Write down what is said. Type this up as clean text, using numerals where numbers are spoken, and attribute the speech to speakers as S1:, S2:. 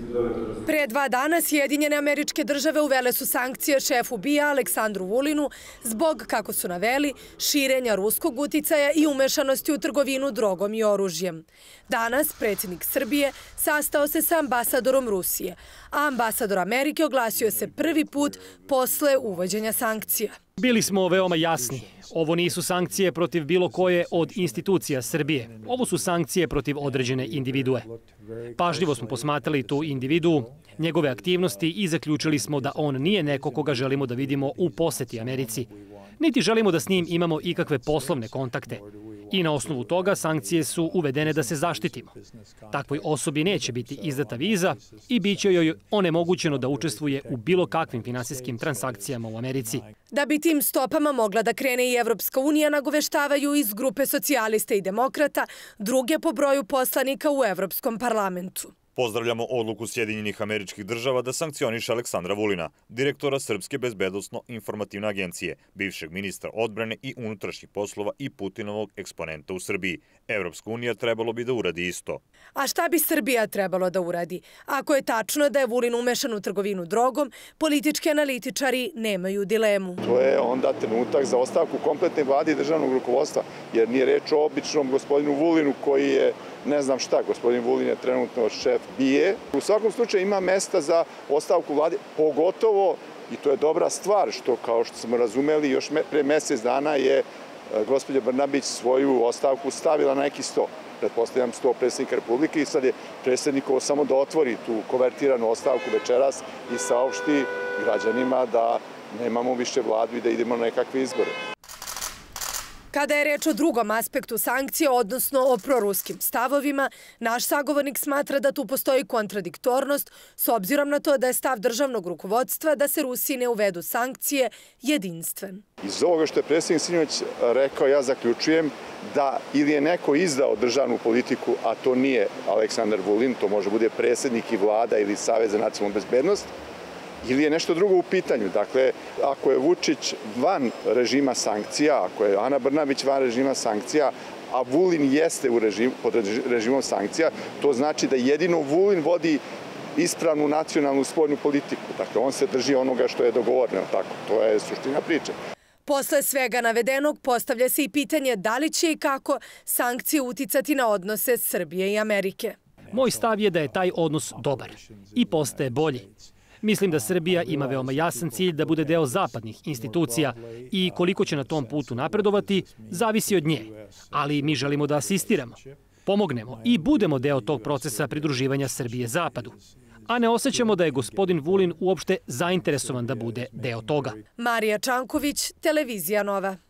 S1: Pre 2 dana Sjedinjene Američke Države uvele su sankcije šefu BIA Aleksandru Vulinu zbog, kako su naveli, širenja ruskog uticaja i umešanosti u trgovinu drogom i oružjem. Danas predsjednik Srbije sastao se sa ambasadorom Rusije, a ambasador Amerike oglasio se prvi put posle uvođenja sankcija.
S2: Bili smo veoma jasni. Ovo nisu sankcije protiv bilo koje od institucija Srbije. Ovo su sankcije protiv određene individue. Pažljivo smo posmatrali tu individuu, njegove aktivnosti i zaključili smo da on nije neko koga želimo da vidimo u poseti Americi. Niti želimo da s njim imamo ikakve poslovne kontakte. I na osnovu toga sankcije su uvedene da se zaštitimo. Takvoj osobi neće biti izdata viza i bit će joj onemogućeno da učestvuje u bilo kakvim finansijskim transakcijama u Americi.
S1: Da bi tim stopama mogla da krene i Evropska unija, nagoveštavaju iz grupe socijalista i demokrata, druge po broju poslanika u Evropskom parlamentu.
S3: Pozdravljamo odluku Sjedinjenih Američkih Država da sankcioniše Aleksandra Vulina, direktora Srpske bezbednosno-informativne agencije, bivšeg ministra odbrane i unutrašnjih poslova i Putinovog eksponenta u Srbiji. Evropska unija trebalo bi da uradi isto.
S1: A šta bi Srbija trebalo da uradi? Ako je tačno da je Vulin umešan u trgovinu drogom, politički analitičari nemaju dilemu.
S4: To je onda trenutak za ostavku kompletne vlade i državnog rukovodstva, jer nije reč o običnom gospodinu Vulinu koji je ne znam šta. Gospodin Vulin je trenutno šef BIA. U svakom slučaju ima mesta za ostavku vlade, pogotovo, i to je dobra stvar, što kao što smo razumeli, još pre mjesec dana je gospođa Brnabić svoju ostavku stavila na neki sto. Pretpostavljam 100 predsjednika Republike i sad je predsjednikovo samo da otvori tu konvertiranu ostavku večeras i saopšti građanima da nemamo više vladu i da idemo na nekakve izbore.
S1: Kada je reč o drugom aspektu sankcija, odnosno o proruskim stavovima, naš sagovornik smatra da tu postoji kontradiktornost s obzirom na to da je stav državnog rukovodstva da se Rusiji ne uvedu sankcije jedinstven.
S4: Iz ovoga što je predsjednik sinoć rekao, ja zaključujem da ili je neko izdao državnu politiku, a to nije Aleksandar Vulin, to može bude predsjednik i vlada ili Savez za nacionalnu bezbednost, ili je nešto drugo u pitanju. Dakle, ako je Vučić van režima sankcija, ako je Ana Brnabić van režima sankcija, a Vulin jeste pod režimom sankcija, to znači da jedino Vulin vodi ispravnu nacionalnu spoljnu politiku. Dakle, on se drži onoga što je dogovoreno. Tako, to je suština priče.
S1: Posle svega navedenog postavlja se i pitanje da li će i kako sankcije uticati na odnose Srbije i Amerike.
S2: Moj stav je da je taj odnos dobar i postaje bolji. Mislim da Srbija ima veoma jasan cilj da bude deo zapadnih institucija i koliko će na tom putu napredovati, zavisi od nje. Ali mi želimo da asistiramo, pomognemo i budemo deo tog procesa pridruživanja Srbije Zapadu. A ne osjećamo da je gospodin Vulin uopšte zainteresovan da bude deo toga.
S1: Marija Čanković, Televizija Nova.